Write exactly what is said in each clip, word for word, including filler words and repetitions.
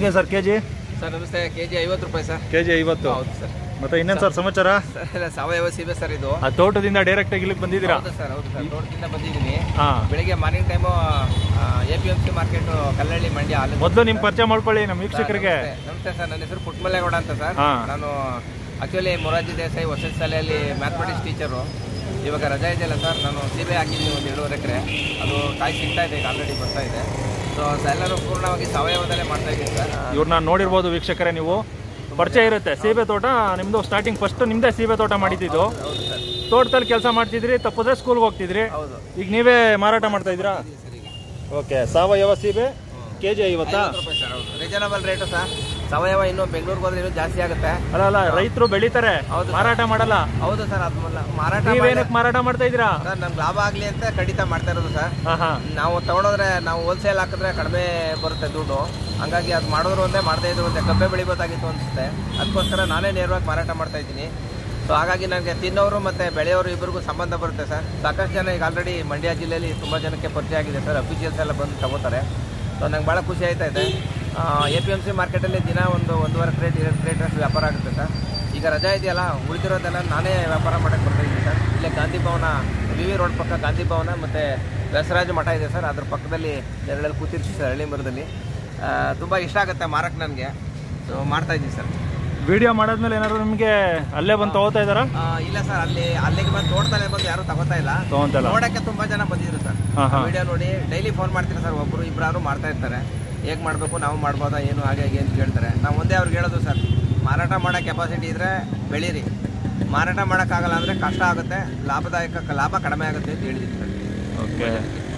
ಹೆಂಗೆ sir KG? Sir ನಮಸ್ತೆ. KG ಐವತ್ತು ರೂಪಾಯಿ ಸರ್. ಕೆಜಿ ಐವತ್ತು. ಹೌದು ಸರ್. ಮತ್ತೆ ಇನ್ನೇನು ಸರ್ ಸಮಾಚಾರ? ಸರ್ ಸಾವಯವ ಸೀಬೆ ಸರ್ ಇದು. ಆ ತೋಟದಿಂದ ಡೈರೆಕ್ಟ್ ಆಗಿ ಇಲ್ಲಿಗೆ ಬಂದಿದ್ದೀರಾ? ಹೌದು ಸರ್. ಹೌದು ಸರ್, ತೋಟದಿಂದ ಬಂದಿದ್ದೀನಿ. ಹಾಂ, ಬೆಳಿಗ್ಗೆ morning time A P M C market Kallahalli Mandya. ಮೊದಲು ನಿಮ್ಮ ಪರಿಚಯ ಮಾಡ್ಕೊಳ್ಳಿ ನಮ್ಮ ವೀಕ್ಷಕರಿಗೆ. ನಮಸ್ತೆ ಸರ್, ನನ್ನ ಹೆಸರು ಪುಟ್ಟಮಲ್ಲೇಗೌಡ ಅಂತ ಸರ್. ನಾನು ಆಕ್ಚುಲಿ ಮೊರಾರ್ಜಿ ದೇಸಾಯಿ ವಸತಿ ಶಾಲೆಯಲ್ಲಿ ಮ್ಯಾಥಮೆಟಿಕ್ಸ್ ಟೀಚರು. ಇವಾಗ ರಜಾ ಇದೆಯಲ್ಲ ಸರ್, ನಾನು ಸೀಬೆ ಹಾಕಿದ್ದೀನಿ ಒಂದು ಎರಡೂವರೆ ಎಕರೆ. ಅದು ಕಾಯಿ ಸಿಗ್ತಾ ಇದೆ, ಈಗ ಆಲ್ರೆಡಿ ಬರ್ತಾ ಇದೆ. ಸೊ ಎಲ್ಲರೂ ಪೂರ್ಣವಾಗಿ ಸಾವಯವದಲ್ಲೇ ಮಾಡ್ತಾ ಇದ್ದೀನಿ ಸರ್. ಇವ್ರನ್ನ ನೋಡಿರ್ಬೋದು ವೀಕ್ಷಕರೇ, ನೀವು ಪರಿಚಯ ಇರುತ್ತೆ. ಸೀಬೆ ತೋಟ ನಿಮ್ದು ಸ್ಟಾರ್ಟಿಂಗ್ ಫಸ್ಟ್ ನಿಮ್ದೇ ಸೀಬೆ ತೋಟ ಮಾಡಿದ್ದು. ತೋಟದಲ್ಲಿ ಕೆಲಸ ಮಾಡ್ತಿದ್ರಿ, ತಪ್ಪಿದ್ರೆ ಸ್ಕೂಲ್ಗೆ ಹೋಗ್ತಿದ್ರಿ. ಈಗ ನೀವೇ ಮಾರಾಟ ಮಾಡ್ತಾ ಇದ್ದೀರಾ? ಓಕೆ. ಸಾವಯವ ಸೀಬೆ ಕೆಜಿ ಐವತ್ತಾ? Reasonable rate sir. ಸಾವಯವ ಇನ್ನು ಬೆಂಗಳೂರಿಗೆ ಹೋದ್ರೆ ಇನ್ನೂ ಜಾಸ್ತಿ ಆಗುತ್ತೆ. ಅಲ್ಲ ಅಲ್ಲ, ರೈತರು ಬೆಳಿತಾರೆ, ಮಾರಾಟ ಮಾಡಲ್ಲ. ಹೌದು ಸರ್, ಅದು ಮಾರಾಟ. ನೀವೇನಕ್ಕೆ ಮಾರಾಟ ಮಾಡ್ತಾ ಇದ್ದೀರಾ? ಸರ್ ನಮ್ಗೆ ಲಾಭ ಆಗ್ಲಿ ಅಂತ ಖಂಡಿತ ಮಾಡ್ತಾ ಇರೋದು ಸರ್. ನಾವು ತಗೊಂಡೋದ್ರೆ ನಾವು ಹೋಲ್ಸೇಲ್ ಹಾಕಿದ್ರೆ ಕಡಿಮೆ ಬರುತ್ತೆ ದುಡ್ಡು. ಹಂಗಾಗಿ ಅದು ಮಾಡಿದ್ರು ಒಂದೇ ಮಾಡ್ತಾ ಇದ್ರು ಒಂದೇ. ಕಬ್ಬೆ ಬೆಳಿಬೋದಾಗಿತ್ತು ಅನಿಸುತ್ತೆ, ಅದಕ್ಕೋಸ್ಕರ ನಾನೇ ನೇರವಾಗಿ ಮಾರಾಟ ಮಾಡ್ತಾ ಇದ್ದೀನಿ. ಸೊ ಹಾಗಾಗಿ ನನಗೆ ತಿನ್ನೋರು ಮತ್ತು ಬೆಳೆಯೋರು ಇಬ್ಬರಿಗೂ ಸಂಬಂಧ ಬರುತ್ತೆ ಸರ್. ಸಾಕಷ್ಟು ಜನ ಈಗ ಆಲ್ರೆಡಿ ಮಂಡ್ಯ ಜಿಲ್ಲೆಯಲ್ಲಿ ತುಂಬ ಜನಕ್ಕೆ ಪರಿಚಯ ಆಗಿದೆ ಸರ್. ಅಫಿಷಿಯಲ್ಸ್ ಎಲ್ಲ ಬಂದು ತಗೋತಾರೆ. ಸೊ ನಂಗೆ ಭಾಳ ಖುಷಿ ಆಯ್ತಾ ಇದೆ. ಎ ಪಿ ಎಮ್ ಸಿ ಮಾರ್ಕೆಟಲ್ಲಿ ದಿನ ಒಂದು ಒಂದೂವರೆ ಕ್ರೇಟ್ ಎರಡು ಕ್ರೇಟ್ ಅಷ್ಟು ವ್ಯಾಪಾರ ಆಗುತ್ತೆ ಸರ್. ಈಗ ರಜಾ ಇದೆಯಲ್ಲ, ಉಳಿದಿರೋದೆಲ್ಲ ನಾನೇ ವ್ಯಾಪಾರ ಮಾಡೋಕ್ಕೆ ಬರ್ತಾಯಿದ್ದೀನಿ ಸರ್. ಇಲ್ಲೇ ಗಾಂಧಿ ಭವನ, ವಿ ವಿ ರೋಡ್ ಪಕ್ಕ ಗಾಂಧಿ ಭವನ ಮತ್ತು ವ್ಯಾಸರಾಜ ಮಠ ಇದೆ ಸರ್. ಅದ್ರ ಪಕ್ಕದಲ್ಲಿ ನೆರಳಲ್ಲಿ ಕೂತಿರ್ತೀವಿ ಸರ್, ಹಳ್ಳಿ ಮರದಲ್ಲಿ. ತುಂಬ ಇಷ್ಟ ಆಗುತ್ತೆ ಮಾರಕ್ಕೆ ನನಗೆ. ಸೊ ಮಾಡ್ತಾಯಿದ್ದೀನಿ ಸರ್. ವಿಡಿಯೋ ಮಾಡಾದ್ಮೇಲೆ ಏನಾದ್ರು ನಿಮಗೆ ಅಲ್ಲೇ ಬಂದು ತಗೋತಾ ಇದ್ದಾರಾ? ಇಲ್ಲ ಸರ್, ಅಲ್ಲಿ ಅಲ್ಲಿಗೆ ಬಂದು ತೋಟದಲ್ಲೇ ಬಂದು ಯಾರು ತಗೋತಾ ಇಲ್ಲ. ನೋಡಕ್ಕೆ ತುಂಬಾ ಜನ ಬಂದಿದ್ರು ಸರ್. ವಿಡಿಯೋ ನೋಡಿ ಡೈಲಿ ಫೋನ್ ಮಾಡ್ತೀನಿ ಸರ್. ಒಬ್ಬರು ಇಬ್ಬರು ಮಾಡ್ತಾ ಇರ್ತಾರೆ. ಹೇಗೆ ಮಾಡಬೇಕು, ನಾವು ಮಾಡ್ಬೋದಾ, ಏನು ಹಾಗೆ ಹೇಗೆ ಅಂತ ಕೇಳ್ತಾರೆ. ನಾವು ಒಂದೇ ಅವ್ರಿಗೆ ಹೇಳೋದು ಸರ್, ಮಾರಾಟ ಮಾಡೋ ಕೆಪಾಸಿಟಿ ಇದ್ರೆ ಬೆಳೀರಿ. ಮಾರಾಟ ಮಾಡೋಕ್ಕಾಗಲ್ಲ ಅಂದರೆ ಕಷ್ಟ ಆಗುತ್ತೆ, ಲಾಭದಾಯಕ ಲಾಭ ಕಡಿಮೆ ಆಗುತ್ತೆ ಅಂತ ಹೇಳಿದ್ದೀನಿ ಸರ್. ಓಕೆ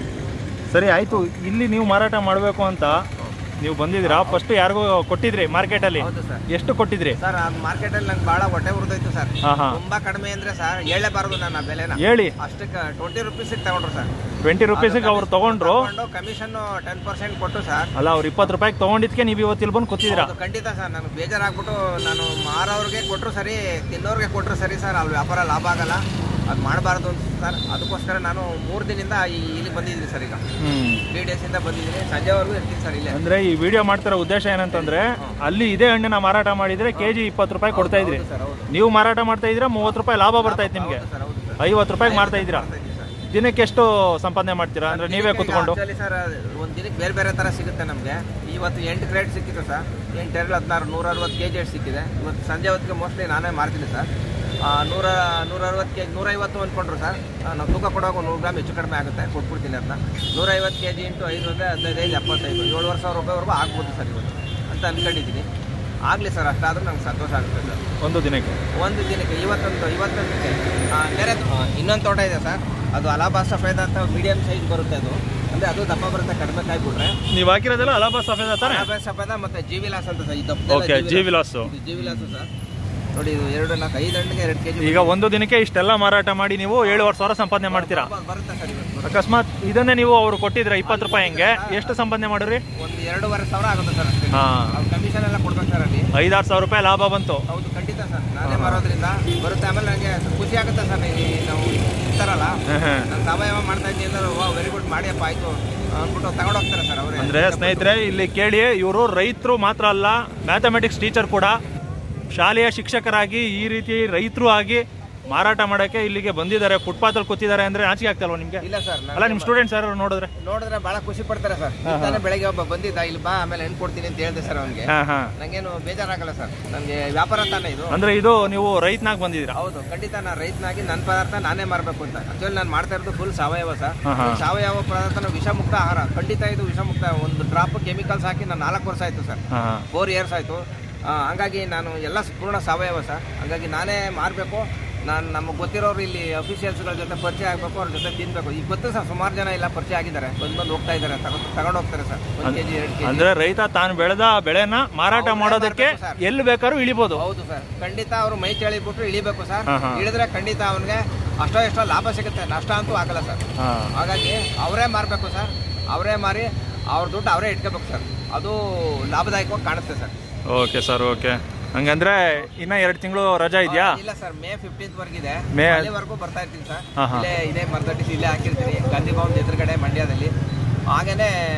ಸರಿ ಆಯಿತು. ಇಲ್ಲಿ ನೀವು ಮಾರಾಟ ಮಾಡಬೇಕು ಅಂತ ನೀವು ಬಂದಿದ್ದೀರಾ? ಫಸ್ಟ್ ಯಾರಿಗೂ ಕೊಟ್ಟಿದ್ರಿ ಮಾರ್ಕೆಟಲ್ಲಿ? ಹೌದು ಸರ್. ಎಷ್ಟು ಕೊಟ್ಟಿದ್ರಿ ಸರ್? ಆ ಮಾರ್ಕೆಟಲ್ಲಿ ನಂಗೆ ಭಾಳ ಹೊಟ್ಟೆ ಉರಿದೋಯ್ತು ಸರ್. ತುಂಬಾ ಕಡಿಮೆ ಅಂದ್ರೆ ಸರ್ ಹೇಳಲೇಬಾರದು ನಾನು ಆ ಬೆಲೆನ. ಹೇಳಿ. ಅಷ್ಟಕ್ಕೆ ಟ್ವೆಂಟಿ ರುಪೀಸಿಗೆ ತಗೊಂಡ್ರು ಸರ್. ಟ್ವೆಂಟಿ ರುಪೀಸಿಗೆ ಅವ್ರು ತಗೊಂಡ್ರು. ಕಮಿಷನ್ ಟೆನ್ ಪರ್ಸೆಂಟ್ ಕೊಟ್ಟು ಸರ್. ಅಲ್ಲ, ಅವ್ರು ಇಪ್ಪತ್ತು ರೂಪಾಯಿಗೆ ತಗೊಂಡಿದ್ಕೆ ನೀವು ಇವತ್ತು ಇಲ್ಲಿ ಬಂದು ಕೂತಿದ್ದೀರಾ? ಖಂಡಿತ ಸರ್. ನನಗೆ ಬೇಜಾರಾಗ್ಬಿಟ್ಟು ನಾನು ಮಾರೋರಿಗೆ ಕೊಟ್ಟರು ಸರಿ, ತಿನ್ನೋರಿಗೆ ಕೊಟ್ಟರು ಸರಿ ಸರ್. ಅಲ್ಲಿ ವ್ಯಾಪಾರ ಲಾಭ ಆಗಲ್ಲ, ಅದು ಮಾಡಬಾರ್ದು ಅಂತ ಸರ್. ಅದಕ್ಕೋಸ್ಕರ ನಾನು ಮೂರು ದಿನದಿಂದ ಇಲ್ಲಿ ಬಂದಿದ್ದೀನಿ ಸರ್. ಈಗ ತ್ರೀ ಡೇಸ್ ಇಂದ ಬಂದಿದ್ದೀನಿ, ಸಂಜೆವರೆಗೂ ಇರ್ತೀನಿ ಸರ್ ಇಲ್ಲೇ. ಅಂದ್ರೆ ಈ ವಿಡಿಯೋ ಮಾಡ್ತಿರೋ ಉದ್ದೇಶ ಏನಂತಂದ್ರೆ, ಅಲ್ಲಿ ಇದೇ ಹಣ್ಣಿನ ಮಾರಾಟ ಮಾಡಿದ್ರೆ ಕೆಜಿ ಇಪ್ಪತ್ತು ರೂಪಾಯಿ ಕೊಡ್ತಾ ಇದ್ರಿ, ನೀವು ಮಾರಾಟ ಮಾಡ್ತಾ ಇದ್ದೀರಾ ಮೂವತ್ತು ರೂಪಾಯಿ ಲಾಭ ಬರ್ತಾ ಇತ್ತು ನಿಮ್ಗೆ. ಐವತ್ತು ರೂಪಾಯಿ ಮಾಡ್ತಾ ಇದ್ದೀರಾ. ದಿನಕ್ಕೆ ಎಷ್ಟು ಸಂಪಾದನೆ ಮಾಡ್ತೀರಾ ಅಂದ್ರೆ ನೀವೇ ಕುತ್ಕೊಂಡು? ಸರ್ ಒಂದು ದಿನಕ್ಕೆ ಬೇರೆ ಬೇರೆ ತರ ಸಿಗುತ್ತೆ ನಮಗೆ. ಇವತ್ತು ಎಂಟು ಕ್ರೇಟ್ ಸಿಕ್ಕಿತ್ತು ಸರ್. ಎಂಟು ಎರಡು ಹದಿನಾರು ನೂರ ಅರವತ್ತು ಕೆ ಜಿ ಸಿಕ್ಕಿದೆ. ಇವತ್ತು ಸಂಜೆ ಹೊತ್ತಿಗೆ ಮೋಸ್ಟ್ಲಿ ನಾನೇ ಮಾರ್ತೀನಿ ಸರ್. ನೂರ ನೂರ ಅರವತ್ತು ಕೆ ಜಿ ನೂರೈವತ್ತು ಅಂದ್ಕೊಂಡ್ರು ಸರ್. ನಾವು ತೂಕ ಕೊಡುವಾಗ ನೂರು ಗ್ರಾಮ್ ಹೆಚ್ಚು ಕಡಿಮೆ ಆಗುತ್ತೆ, ಕೊಟ್ಬಿಡ್ತೀನಿ ಅದನ್ನ. ನೂರೈವತ್ತು ಕೆ ಜಿ ಇಂಟು ಐದು ಅಂದರೆ ಹದಿನೈದು ಎಪ್ಪತ್ತೈದು ಏಳುವರೆ ಸಾವಿರ ರೂಪಾಯಿವರೆಗೂ ಆಗ್ಬೋದು ಸರ್ ಇವತ್ತು ಅಂತ ಅಂದ್ಕೊಂಡಿದ್ದೀನಿ. ಆಗಲಿ ಸರ್, ಅಷ್ಟಾದರೂ ನಂಗೆ ಸಂತೋಷ ಆಗುತ್ತೆ ಸರ್. ಒಂದು ದಿನಕ್ಕೆ ಒಂದು ದಿನಕ್ಕೆ ಇವತ್ತೊಂದು ಇವತ್ತೊಂದಕ್ಕೆ ಬೇರೆ ಇನ್ನೊಂದು ತೋಟ ಇದೆ ಸರ್. ಅದು ಅಲಾಬಾ ಸಫೇದ ಅಂತ ಮೀಡಿಯಂ ಸೈಜ್ ಬರುತ್ತೆ. ಅದು ಅಂದರೆ ಅದು ದಪ್ಪ ಬರುತ್ತೆ, ಕಡಿಮೆ ಕಾಯಿ ಬಿಟ್ರೆ. ನೀವು ಹಾಕಿರೋದಲ್ಲ ಅಲಾಬಾ ಸಫೇದ? ಅಲಾಬಾ ಸಫೇದ ಮತ್ತು ಜಿ ವಿಲಾಸ್ ಅಂತ ಸರ್. ಇದು G Vilas G Vilas sir. ನೋಡಿ, ಇದು ಎರಡು ನಾಲ್ಕು ಐದು ಹಣ್ಣಿಗೆ ಎರಡು ಕೆಜಿ. ಈಗ ಒಂದು ದಿನಕ್ಕೆ ಇಷ್ಟೆಲ್ಲ ಮಾರಾಟ ಮಾಡಿ ನೀವು ಏಳುವರೆ ಸಾವಿರ ಸಂಪಾದನೆ ಮಾಡ್ತೀರಾ? ಬರುತ್ತೆ ಸರ್. ಅಕಸ್ಮಾತ್ ಇದನ್ನೇ ನೀವು ಅವ್ರು ಕೊಟ್ಟಿದ್ರೆ ಇಪ್ಪತ್ತು ರೂಪಾಯಿ ಹೆಂಗೆ ಎಷ್ಟು ಸಂಪಾದನೆ ಮಾಡಿರಿ? ಒಂದು ಎರಡೂವರೆ ಸಾವಿರ ಆಗುತ್ತೆ ಸರ್ ಅಷ್ಟೇ. ಕಮಿಷನ್ ಎಲ್ಲ ಕೊಡ್ಬೇಕು ಸರ್. ಅಲ್ಲಿ ಐದಾರು ಸಾವಿರ ರೂಪಾಯಿ ಲಾಭ ಬಂತು. ಹೌದು, ಖಂಡಿತ ಸರ್. ನಾನೇ ಮಾರೋದ್ರಿಂದ ಬರುತ್ತೆ. ಆಮೇಲೆ ನನಗೆ ಖುಷಿ ಆಗುತ್ತೆ ಸರ್. ನಾವು ಇರ್ತಾರಲ್ಲ, ನಾನು ಸಾವಯವ ಮಾಡ್ತಾ ಇದ್ದೀನಿ ಅಂದ್ರೆ ವೆರಿ ಗುಡ್ ಮಾಡಿಯಪ್ಪ ಆಯ್ತು ಅಂದ್ಬಿಟ್ಟು ತಗೊಂಡೋಗ್ತಾರೆ ಸರ್ ಅವರೇ. ಅಂದ್ರೆ ಸ್ನೇಹಿತರೆ, ಇಲ್ಲಿ ಕೇಳಿ, ಇವರು ರೈತರು ಮಾತ್ರ ಅಲ್ಲ, ಮ್ಯಾಥಮೆಟಿಕ್ಸ್ ಟೀಚರ್ ಕೂಡ, ಶಾಲೆಯ ಶಿಕ್ಷಕರಾಗಿ ಈ ರೀತಿ ರೈತರು ಆಗಿ ಮಾರಾಟ ಮಾಡಕ್ಕೆ ಇಲ್ಲಿಗೆ ಬಂದಿದ್ದಾರೆ. ಫುಟ್ಪಾತ್ ಅಲ್ಲಿ ಕೂತಿದ್ದಾರೆ ಅಂದ್ರೆ ನಾಚಿಕೆ ಆಗ್ತಲ್ವಾ ನಿಮ್ಗೆ? ಇಲ್ಲ ಸರ್. ಅಲ್ಲ, ನಿಮ್ ಸ್ಟೂಡೆಂಟ್ಸ್ ಯಾರು ನೋಡಿದ್ರೆ ನೋಡಿದ್ರೆ ಬಹಳ ಖುಷಿ ಪಡ್ತಾರೆ ಸರ್. ಬೆಳಗ್ಗೆ ಒಬ್ಬ ಬಂದಿದ್ದ, ಇಲ್ಲಿ ಬಾ ಆಮೇಲೆ ಹೆಣ್ಣು ಕೊಡ್ತೀನಿ ಅಂತ ಹೇಳ್ದೆ ಸರ್ ಅವನಿಗೆ. ನಂಗೇನು ಬೇಜಾರಾಗಲ್ಲ ಸರ್. ನನಗೆ ವ್ಯಾಪಾರ ತಾನೇ ಇದು. ಅಂದ್ರೆ ಇದು ನೀವು ರೈತನಾಗಿ ಬಂದಿದ್ದೀರಾ? ಹೌದು, ಖಂಡಿತ. ನಾನು ರೈತನಾಗಿ ನನ್ನ ಪದಾರ್ಥ ನಾನೇ ಮಾರಬೇಕು ಅಂತ. ಆಕ್ಚುಲಿ ನಾನು ಮಾಡ್ತಾ ಇರೋದು ಫುಲ್ ಸಾವಯವ ಸರ್. ಸಾವಯವ ಪದಾರ್ಥ ವಿಷಮುಕ್ತ ಆಹಾರ. ಖಂಡಿತ ಇದು ವಿಷಮುಕ್ತ. ಒಂದು ಡ್ರಾಪ್ ಕೆಮಿಕಲ್ಸ್ ಹಾಕಿ ನಾನು ನಾಲ್ಕು ವರ್ಷ ಆಯ್ತು ಸರ್, ಫೋರ್ ಇಯರ್ಸ್ ಆಯ್ತು. ಹಂಗಾಗಿ ನಾನು ಎಲ್ಲ ಪೂರ್ಣ ಸಾವಯವ ಸರ್. ಹಂಗಾಗಿ ನಾನೇ ಮಾರಬೇಕು. ನಾನು ನಮಗೆ ಗೊತ್ತಿರೋರು ಇಲ್ಲಿ ಅಫಿಷಿಯಲ್ಸ್ಗಳ ಜೊತೆ ಪರಿಚಯ ಆಗಬೇಕು, ಅವ್ರ ಜೊತೆ ತಿನ್ಬೇಕು. ಈಗ ಗೊತ್ತು ಸರ್, ಸುಮಾರು ಜನ ಇಲ್ಲ ಪರಿಚಯ ಆಗಿದ್ದಾರೆ, ಬಂದು ಬಂದು ಹೋಗ್ತಾ ಇದ್ದಾರೆ, ತಗೊಂಡು ಹೋಗ್ತಾರೆ ಸರ್. ಒಂದು ಕೆಜಿ ಎರಡು ಕೆಜಿ. ಅಂದ್ರೆ ರೈತ ತಾನು ಬೆಳೆದ ಬೆಳೆನ ಮಾರಾಟ ಮಾಡೋದಕ್ಕೆ ಎಲ್ಲಿ ಬೇಕಾದ್ರೂ ಇಳಿಬಹುದು. ಹೌದು ಸರ್, ಖಂಡಿತ. ಅವ್ರು ಮೈ ಚಳಿಬಿಟ್ರು ಇಳಿಬೇಕು ಸರ್. ಇಳಿದ್ರೆ ಖಂಡಿತ ಅವನಿಗೆ ಅಷ್ಟೋ ಎಷ್ಟೋ ಲಾಭ ಸಿಗುತ್ತೆ, ನಷ್ಟ ಅಂತೂ ಆಗಲ್ಲ ಸರ್. ಹಾಗಾಗಿ ಅವರೇ ಮಾರಬೇಕು ಸರ್. ಅವರೇ ಮಾರಿ ಅವ್ರ ದುಡ್ಡು ಅವರೇ ಇಟ್ಕೋಬೇಕು ಸರ್. ಅದು ಲಾಭದಾಯಕವಾಗಿ ಕಾಣುತ್ತೆ ಸರ್. Okay sir, okay. ಹಂಗಂದ್ರೆ ಇನ್ನ ಎರಡು ತಿಂಗಳು ರಜಾ ಇದೆಯಾ? ಇಲ್ಲ ಸರ್, ಮೇ ಫಿಫ್ಟೀನ್ತ್ ವರ್ಗಿದೆ. ಮೇ ಅಲ್ಲಿವರೆಗೂ ಬರ್ತಾ ಇರ್ತೀನಿ ಸರ್. ಇಲ್ಲೇ ಇದೇ ಮರ್ದಟ್ಟಿಸಿ ಇಲ್ಲೇ ಹಾಕಿರ್ತೀನಿ, ಗಾಂಧಿ ಭವನದ ಎದುರುಗಡೆ ಮಂಡ್ಯದಲ್ಲಿ. ಹಾಗೇನೆ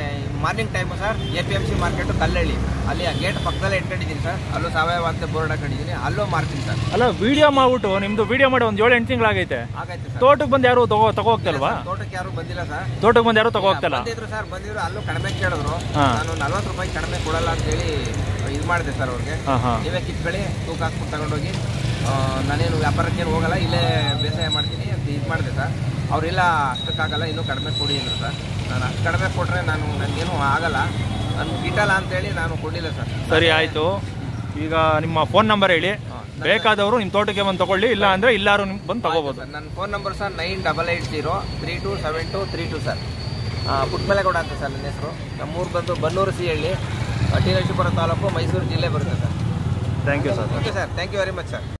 morning time sir A P M C market Kallahalli, ಅಲ್ಲಿ ಆ ಗೇಟ್ ಪಕ್ಕದಲ್ಲೇ ಇಟ್ಕೊಂಡಿದ್ದೀನಿ ಸರ್. ಅಲ್ಲೂ ಸಾವಯವ ಅಂತ ಬೋರ್ಡ್ ಹಾಕೊಂಡಿದ್ದೀನಿ, ಅಲ್ಲೂ ಮಾರ್ತೀನಿ ಸರ್. ಅಲ್ಲ ವಿಡಿಯೋ ಮಾಡ್ಬಿಟ್ಟು ನಿಮ್ದು ವಿಡಿಯೋ ಮಾಡಿ ಒಂದು ಏಳು ಎಂಟು ತಿಂಗಳಾಗೈತೆ, ಆಗೈತೆ ಸರ್. ತೋಟಕ್ಕೆ ಬಂದು ಯಾರು ತಗೋ ತಗೋ ಹೋಗ್ತಲ್ವಾ? ತೋಟಕ್ಕೆ ಯಾರು ಬಂದಿಲ್ಲ ಸರ್. ತೋಟಕ್ಕೆ ಬಂದು ಯಾರು ತಗೋ ಹೋಗ್ತಲ್ಲ? ಬಂದಿದ್ರು ಸರ್, ಬಂದಿದ್ರು. ಅಲ್ಲೂ ಕಡಿಮೆ ಕೇಳಿದ್ರು. ನಾನು ನಲ್ವತ್ತು ರೂಪಾಯಿ ಕಡಿಮೆ ಕೊಡಲ್ಲ ಅಂತೇಳಿ ಇದು ಮಾಡಿದೆ ಸರ್ ಅವ್ರಿಗೆ. ನೀವೇ ಕಿತ್ಕೊಳ್ಳಿ, ತೂಕ ಹಾಕ್ಬಿಟ್ಟು ತಗೊಂಡೋಗಿ, ನಾನೇನು ವ್ಯಾಪಾರಕ್ಕೇನು ಹೋಗಲ್ಲ, ಇಲ್ಲೇ ಬೇಸಾಯ ಮಾಡ್ತೀನಿ ಅಂತ ಇದು ಮಾಡಿದೆ ಸರ್. ಅವರೆಲ್ಲ ಅಷ್ಟಕ್ಕಾಗಲ್ಲ, ಇನ್ನೂ ಕಡಿಮೆ ಕೊಡಿ ಅಂದರು ಸರ್. ನಾನು ಅಷ್ಟು ಕಡಿಮೆ ಕೊಟ್ಟರೆ ನಾನು ನನಗೇನು ಆಗಲ್ಲ, ನಾನು ಗಿಟ್ಟಲ್ಲ ಅಂತೇಳಿ ನಾನು ಕೊಡಲಿಲ್ಲ ಸರ್. ಸರಿ ಆಯಿತು. ಈಗ ನಿಮ್ಮ ಫೋನ್ ನಂಬರ್ ಹೇಳಿ, ಬೇಕಾದವರು ನಿಮ್ಮ ತೋಟಕ್ಕೆ ಬಂದು ತಗೊಳ್ಳಿ, ಇಲ್ಲ ಅಂದರೆ ಇಲ್ಲಾರು ನಿಮ್ಗೆ ಬಂದು ತಗೋಬೋದು. ನನ್ನ phone number sir nine double eight zero three two seven two three two sir. Puttamelegowda ಅಂತ ಸರ್ ನನ್ನ ಹೆಸರು. ನಮ್ಮೂರು ಬಂದು ಬನ್ನೂರು ಸಿ ಹಳ್ಳಿ, ಟಿ ನರಸೀಪುರ ತಾಲೂಕು, ಮೈಸೂರು ಜಿಲ್ಲೆ ಬರುತ್ತೆ sir. Thank you sir. Okay sir, thank you very much sir.